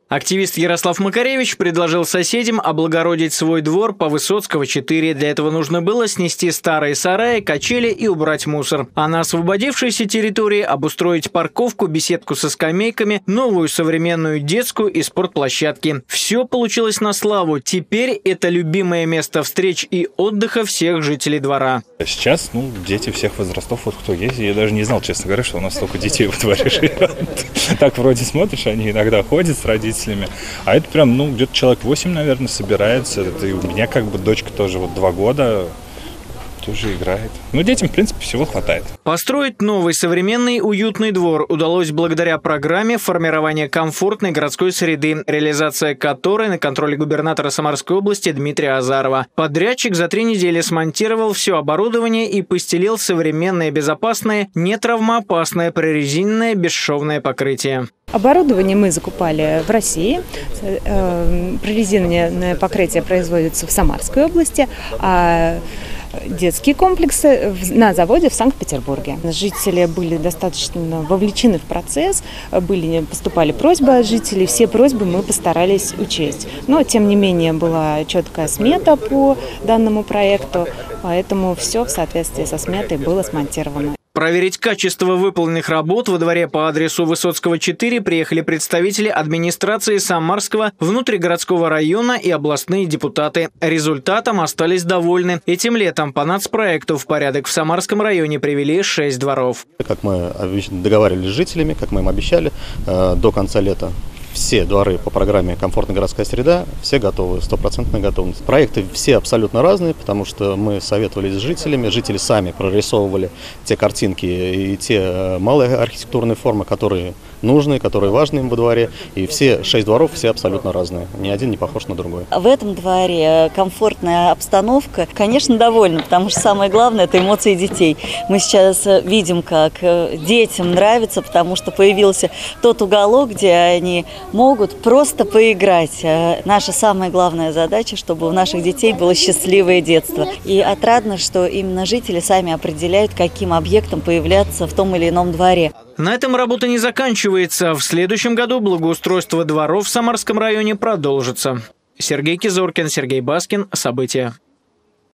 Активист Ярослав Макаревич предложил соседям облагородить свой двор по Высоцкого, 4. Для этого нужно было снести старые сараи, качели и убрать мусор. А на освободившейся территории обустроить парковку, беседку со скамейками, новую современную детскую и спортплощадки. Все получилось на славу. Теперь это любимое место встреч и отдыха всех жителей двора. Сейчас, дети всех возрастов, вот кто есть. Я даже не знал, честно говоря, что у нас столько детей во дворе живет. Так вроде смотришь, они иногда ходят с родителями. А это прям, где-то человек 8, наверное, собирается. И у меня дочка тоже 2 года тоже играет. Детям, в принципе, всего хватает. Построить новый современный уютный двор удалось благодаря программе формирования комфортной городской среды, реализация которой на контроле губернатора Самарской области Дмитрия Азарова. Подрядчик за 3 недели смонтировал все оборудование и постелил современное, безопасное, нетравмоопасное прорезиненное бесшовное покрытие. Оборудование мы закупали в России. Прорезиненное покрытие производится в Самарской области, а детские комплексы на заводе в Санкт-Петербурге. Жители были достаточно вовлечены в процесс, поступали просьбы от жителей, все просьбы мы постарались учесть. Но, тем не менее, была четкая смета по данному проекту, поэтому все в соответствии со сметой было смонтировано. Проверить качество выполненных работ во дворе по адресу Высоцкого, 4 приехали представители администрации Самарского внутригородского района и областные депутаты. Результатом остались довольны. Этим летом по нацпроекту в порядок в Самарском районе привели 6 дворов. Как мы договаривались с жителями, как мы им обещали, до конца лета все дворы по программе «Комфортная городская среда», все готовы, 100% готовность. Проекты все абсолютно разные, потому что мы советовались с жителями, жители сами прорисовывали те картинки и те малые архитектурные формы, которые нужны, которые важны им во дворе. И все 6 дворов, все абсолютно разные. Ни один не похож на другой. В этом дворе комфортная обстановка. Конечно, довольна, потому что самое главное – это эмоции детей. Мы сейчас видим, как детям нравится, потому что появился тот уголок, где они могут просто поиграть. Наша самая главная задача, чтобы у наших детей было счастливое детство. И отрадно, что именно жители сами определяют, каким объектом появляться в том или ином дворе. На этом работа не заканчивается. В следующем году благоустройство дворов в Самарском районе продолжится. Сергей Кизоркин, Сергей Баскин. События.